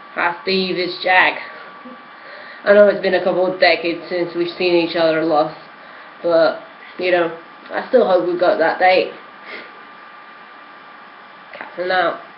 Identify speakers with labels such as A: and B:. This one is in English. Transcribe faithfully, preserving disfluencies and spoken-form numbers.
A: Hi Steve, it's Jack. I know it's been a couple of decades since we've seen each other last, but, you know, I still hope we got that date. Captain out.